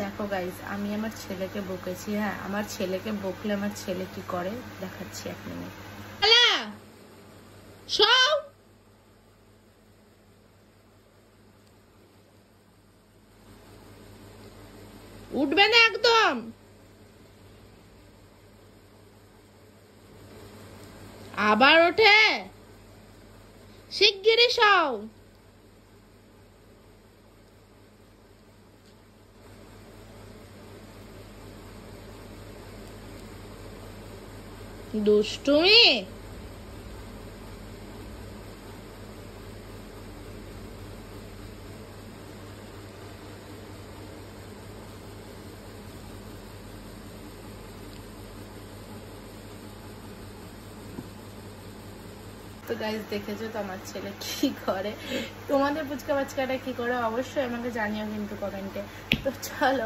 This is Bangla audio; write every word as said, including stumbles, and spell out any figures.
দেখো গাইস, আমি আমার ছেলেকে বকেছি। হ্যাঁ, আমার ছেলেকে বকলে আমার ছেলে কি করে দেখাচ্ছি এক মিনিট। উঠবে না একদম, আবার ওঠে, শিগগিরই সও। দুষ্টুমি। তো গাইস, দেখেছো তো আমার ছেলে কি করে। তোমাদের পুচকা বাচ্চাটা কি করে অবশ্যই আমাকে জানিও কিন্তু কমেন্টে। তো চলো।